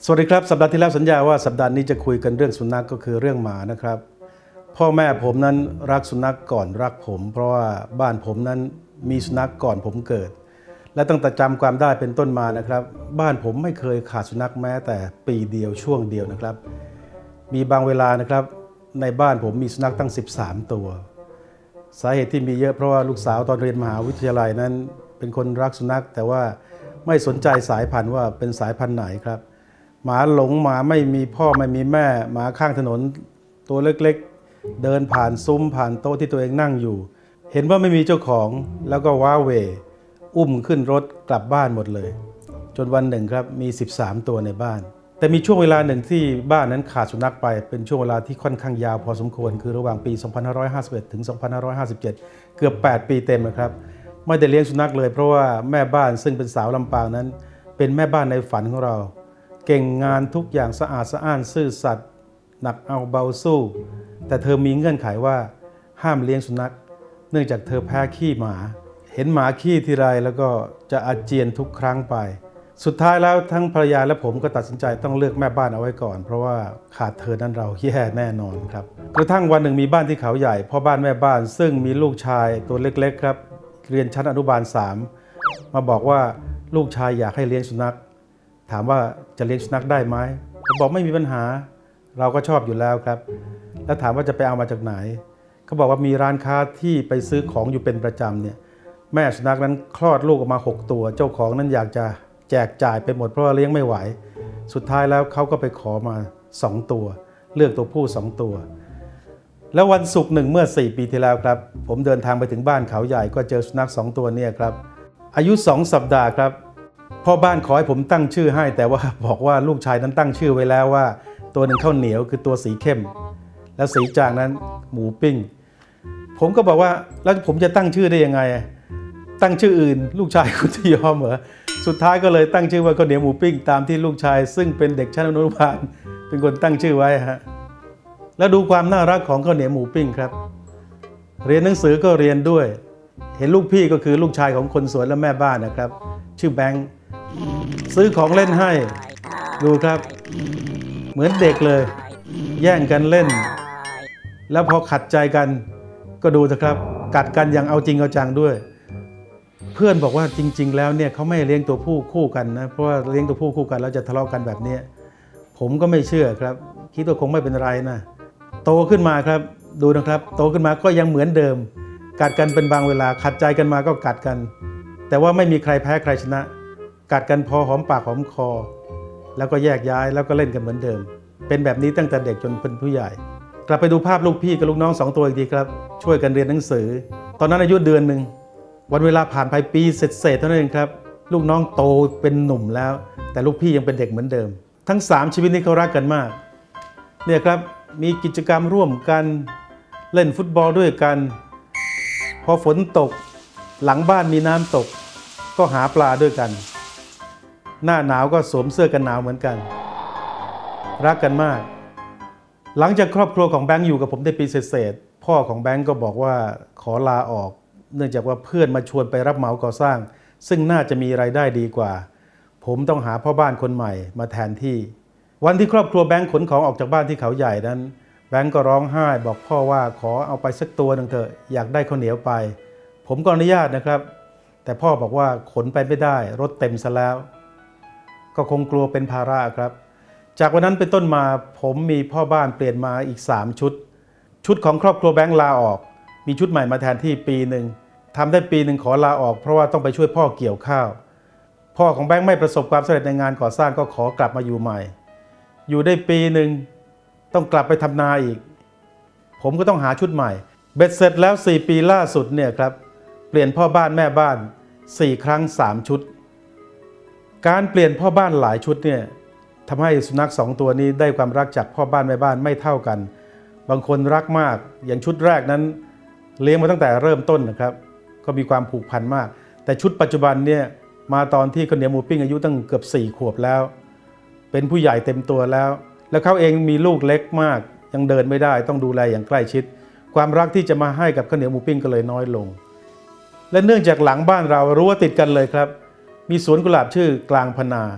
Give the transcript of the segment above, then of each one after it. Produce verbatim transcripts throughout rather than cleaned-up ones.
สวัสดีครับสัปดาห์ที่แล้วสัญญาว่าสัปดาห์นี้จะคุยกันเรื่องสุนัข ก็คือเรื่องหมานะครับพ่อแม่ผมนั้นรักสุนัขก่อนรักผมเพราะว่าบ้านผมนั้นมีสุนัขก่อนผมเกิดและตั้งแต่จำความได้เป็นต้นมานะครับบ้านผมไม่เคยขาดสุนัขแม้แต่ปีเดียวช่วงเดียวนะครับมีบางเวลานะครับในบ้านผมมีสุนัขตั้งสิบสามตัวสาเหตุที่มีเยอะเพราะว่าลูกสาวตอนเรียนมหาวิทยาลัยนั้นเป็นคนรักสุนัขแต่ว่าไม่สนใจสายพันธุ์ว่าเป็นสายพันธุ์ไหนครับหมาหลงหมาไม่มีพ่อไม่มีแม่หมาข้างถนนตัวเล็กๆเดินผ่านซุ้มผ่านโต๊ะที่ตัวเองนั่งอยู่เห็นว่าไม่มีเจ้าของแล้วก็ว้าเหวอุ้มขึ้นรถกลับบ้านหมดเลยจนวันหนึ่งครับมีสิบสามตัวในบ้านแต่มีช่วงเวลาหนึ่งที่บ้านนั้นขาดสุนัขไปเป็นช่วงเวลาที่ค่อนข้างยาวพอสมควรคือระหว่างปี สองพันห้าร้อยห้าสิบเอ็ด ถึง สองพันห้าร้อยห้าสิบเจ็ด เกือบแปดปีเต็มนะครับไม่ได้เลี้ยงสุนัขเลยเพราะว่าแม่บ้านซึ่งเป็นสาวลำปางนั้นเป็นแม่บ้านในฝันของเราเก่งงานทุกอย่างสะอาดสะอ้านซื่อสัตย์หนักเอาเบาสู้แต่เธอมีเงื่อนไขว่าห้ามเลี้ยงสุนัขเนื่องจากเธอแพ้ขี้หมาเห็นหมาขี้ทีไรแล้วก็จะอาเจียนทุกครั้งไปสุดท้ายแล้วทั้งภรรยาและผมก็ตัดสินใจต้องเลือกแม่บ้านเอาไว้ก่อนเพราะว่าขาดเธอนั้นเราแย่แน่นอนครับกระทั่งวันหนึ่งมีบ้านที่เขาใหญ่พ่อบ้านแม่บ้านซึ่งมีลูกชายตัวเล็กๆครับเรียนชั้นอนุบาลสามมาบอกว่าลูกชายอยากให้เลี้ยงสุนัขถามว่าจะเลี้ยงสุนัขได้ไหมผมบอกไม่มีปัญหาเราก็ชอบอยู่แล้วครับแล้วถามว่าจะไปเอามาจากไหนเขาบอกว่ามีร้านค้าที่ไปซื้อของอยู่เป็นประจำเนี่ยแม่สุนัขนั้นคลอดลูกออกมาหกตัวเจ้าของนั้นอยากจะแจกจ่ายไปหมดเพราะว่าเลี้ยงไม่ไหวสุดท้ายแล้วเขาก็ไปขอมาสองตัวเลือกตัวผู้สองตัวแล้ววันศุกร์หนึ่งเมื่อสี่ปีที่แล้วครับผมเดินทางไปถึงบ้านเขาใหญ่ก็เจอสุนัขสองตัวเนี่ยครับอายุสองสัปดาห์ครับพ่อบ้านขอให้ผมตั้งชื่อให้แต่ว่าบอกว่าลูกชายนั้นตั้งชื่อไว้แล้วว่าตัวหนึ่งข้าวเหนียวคือตัวสีเข้มแล้วสีจางนั้นหมูปิ้งผมก็บอกว่าแล้วผมจะตั้งชื่อได้ยังไงตั้งชื่ออื่นลูกชายคุณจะยอมเหรอสุดท้ายก็เลยตั้งชื่อว่าข้าวเหนียวหมูปิ้งตามที่ลูกชายซึ่งเป็นเด็กชั้นอนุบาลเป็นคนตั้งชื่อไว้ฮะแล้วดูความน่ารักของข้าวเหนียวหมูปิ้งครับเรียนหนังสือก็เรียนด้วยเห็นลูกพี่ก็คือลูกชายของคนสวนและแม่บ้านนะครับชื่อแบงค์ซื้อของเล่นให้ดูครับเหมือนเด็กเลยแย่งกันเล่นแล้วพอขัดใจกันก็ดูนะครับกัดกันอย่างเอาจริงเอาจังด้วยเพื่อนบอกว่าจริงๆแล้วเนี่ยเขาไม่เลี้ยงตัวผู้คู่กันนะเพราะว่าเลี้ยงตัวผู้คู่กันแล้วจะทะเลาะกันแบบนี้ผมก็ไม่เชื่อครับคิดว่าคงไม่เป็นไรนะโตขึ้นมาครับดูนะครับโตขึ้นมาก็ยังเหมือนเดิมกัดกันเป็นบางเวลาขัดใจกันมาก็กัดกันแต่ว่าไม่มีใครแพ้ใครชนะกัดกันพอหอมปากหอมคอแล้วก็แยกย้ายแล้วก็เล่นกันเหมือนเดิมเป็นแบบนี้ตั้งแต่เด็กจนเป็นผู้ใหญ่กลับไปดูภาพลูกพี่กับลูกน้องสองตัวอีกทีครับช่วยกันเรียนหนังสือตอนนั้นอายุเดือนหนึ่งวันเวลาผ่านไปปีเศษๆเท่านั้นเองครับลูกน้องโตเป็นหนุ่มแล้วแต่ลูกพี่ยังเป็นเด็กเหมือนเดิมทั้งสามชีวิตนี้เขารักกันมากเนี่ยครับมีกิจกรรมร่วมกันเล่นฟุตบอลด้วยกันพอฝนตกหลังบ้านมีน้ำตกก็หาปลาด้วยกันหน้าหนาวก็สวมเสื้อกันหนาวเหมือนกันรักกันมากหลังจากครอบครัวของแบงค์อยู่กับผมได้ปีเศษๆพ่อของแบงค์ก็บอกว่าขอลาออกเนื่องจากว่าเพื่อนมาชวนไปรับเหมาก่อสร้างซึ่งน่าจะมีรายได้ดีกว่าผมต้องหาพ่อบ้านคนใหม่มาแทนที่วันที่ครอบครัวแบงค์ขนของออกจากบ้านที่เขาใหญ่นั้นแบงค์ก็ร้องไห้บอกพ่อว่าขอเอาไปสักตัวหนึ่งเถอะอยากได้ข้าวเหนียวไปผมก็อนุญาตนะครับแต่พ่อบอกว่าขนไปไม่ได้รถเต็มซะแล้วก็คงกลัวเป็นภาระครับจากวันนั้นเป็นต้นมาผมมีพ่อบ้านเปลี่ยนมาอีกสามชุดชุดของครอบครัวแบงค์ลาออกมีชุดใหม่มาแทนที่ปีหนึ่งทำได้ปีหนึ่งขอลาออกเพราะว่าต้องไปช่วยพ่อเกี่ยวข้าวพ่อของแบงค์ไม่ประสบความสำเร็จในงานก่อสร้างก็ขอกลับมาอยู่ใหม่อยู่ได้ปีหนึ่งต้องกลับไปทำนาอีกผมก็ต้องหาชุดใหม่เบ็ดเสร็จแล้วสี่ปีล่าสุดเนี่ยครับเปลี่ยนพ่อบ้านแม่บ้านสี่ครั้งสามชุดการเปลี่ยนพ่อบ้านหลายชุดเนี่ยทำให้สุนัขสองตัวนี้ได้ความรักจากพ่อบ้านแม่บ้านไม่เท่ากันบางคนรักมากอย่างชุดแรกนั้นเลี้ยงมาตั้งแต่เริ่มต้นนะครับก็มีความผูกพันมากแต่ชุดปัจจุบันเนี่ยมาตอนที่ข้าวเหนียวหมูปิ้งอายุตั้งเกือบสี่ขวบแล้วเป็นผู้ใหญ่เต็มตัวแล้วแล้วเขาเองมีลูกเล็กมากยังเดินไม่ได้ต้องดูแลอย่างใกล้ชิดความรักที่จะมาให้กับข้าวเหนียวหมูปิ้งก็เลยน้อยลงและเนื่องจากหลังบ้านเรารั้วติดกันเลยครับมีสวนกุหลาบชื่อกลางพนา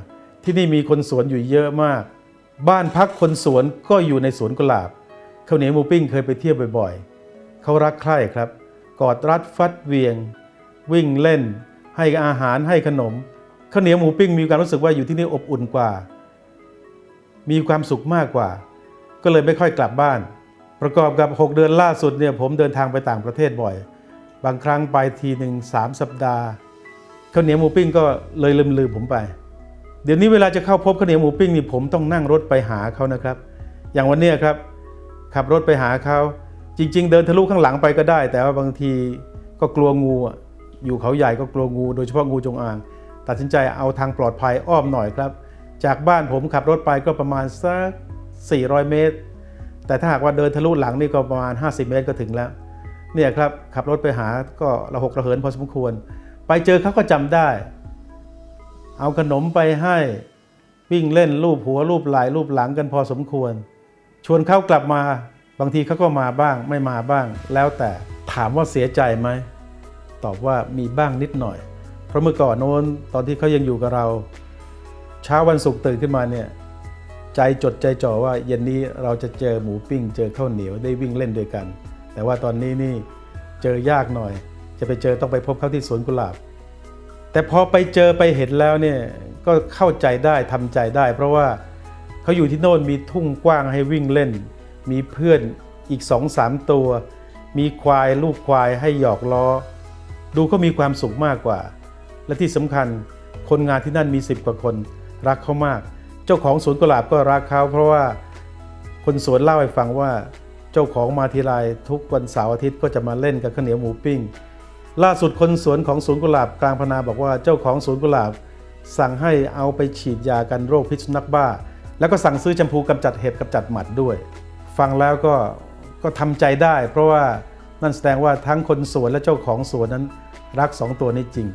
ที่นี่มีคนสวนอยู่เยอะมากบ้านพักคนสวนก็อยู่ในสวนกุหลาบข้าวเหนียวหมูปิ้งเคยไปเที่ยวบ่อยๆเขารักใคร่ครับกอดรัดฟัดเวียงวิ่งเล่นให้อาหารให้ขนมข้าวเหนียวหมูปิ้งมีความรู้สึกว่าอยู่ที่นี่อบอุ่นกว่ามีความสุขมากกว่าก็เลยไม่ค่อยกลับบ้านประกอบกับหกเดือนล่าสุดเนี่ยผมเดินทางไปต่างประเทศบ่อยบางครั้งไปทีหนึ่งสามสัปดาห์ข้าวเหนียวหมูปิ้งก็เลยลืมลืมผมไปเดี๋ยวนี้เวลาจะเข้าพบข้าวเหนียวหมูปิ้งนี่ผมต้องนั่งรถไปหาเขานะครับอย่างวันนี้ครับขับรถไปหาเขาจริงๆเดินทะลุข้างหลังไปก็ได้แต่ว่าบางทีก็กลัวงูอยู่เขาใหญ่ก็กลัวงูโดยเฉพาะงูจงอางตัดสินใจเอาทางปลอดภัยอ้อมหน่อยครับจากบ้านผมขับรถไปก็ประมาณสักสี่ร้อยเมตรแต่ถ้าหากว่าเดินทะลุหลังนี่ก็ประมาณห้าสิบเมตรก็ถึงแล้วเนี่ยครับขับรถไปหาก็ระหกระเหินพอสมควรไปเจอเขาก็จำได้เอาขนมไปให้วิ่งเล่นรูปหัวรูปไหล่รูปหลังกันพอสมควรชวนเขากลับมาบางทีเขาก็มาบ้างไม่มาบ้างแล้วแต่ถามว่าเสียใจไหมตอบว่ามีบ้างนิดหน่อยเพราะเมื่อก่อนโน้นตอนที่เขายังอยู่กับเราเช้าวันศุกร์ตื่นขึ้นมาเนี่ยใจจดใจจ่อว่าเย็นนี้เราจะเจอหมูปิ้งเจอข้าวเหนียวได้วิ่งเล่นด้วยกันแต่ว่าตอนนี้นี่เจอยากหน่อยจะไปเจอต้องไปพบเขาที่สวนกุหลาบแต่พอไปเจอไปเห็นแล้วเนี่ยก็เข้าใจได้ทำใจได้เพราะว่าเขาอยู่ที่โน่นมีทุ่งกว้างให้วิ่งเล่นมีเพื่อนอีก สองสาม ตัวมีควายลูกควายให้หยอกล้อดูเขามีความสุขมากกว่าและที่สำคัญคนงานที่นั่นมีสิบกว่าคนรักเขามากเจ้าของสวนกุหลาบก็รักเขาเพราะว่าคนสวนเล่าให้ฟังว่าเจ้าของมาทีไรทุกวันเสาร์อาทิตย์ก็จะมาเล่นกับข้าวเหนียวหมูปิ้งล่าสุดคนสวนของสวนกุหลาบกลางพนาบอกว่าเจ้าของสวนกุหลาบสั่งให้เอาไปฉีดยากันโรคพิษสุนัขบ้าแล้วก็สั่งซื้อแชมพูกำจัดเห็บกำจัดหมัดด้วยฟังแล้วก็ก็ทำใจได้เพราะว่านั่นแสดงว่าทั้งคนสวนและเจ้าของสวนนั้นรักสองตัวนี้จริง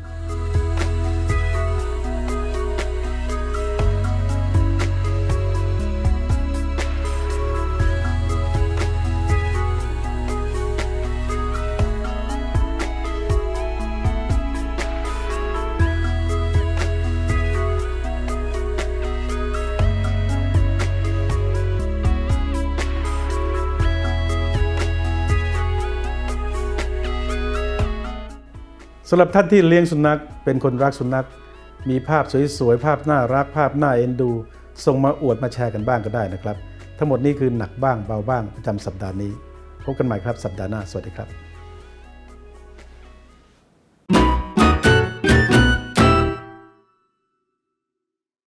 สำหรับท่านที่เลี้ยงสุนัขเป็นคนรักสุนัขมีภาพสวยๆภาพน่ารักภาพน่าเอ็นดูส่งมาอวดมาแชร์กันบ้างก็ได้นะครับทั้งหมดนี้คือหนักบ้างเบาบ้างประจำสัปดาห์นี้พบกันใหม่ครับสัปดาห์หน้าสวัสดีครับ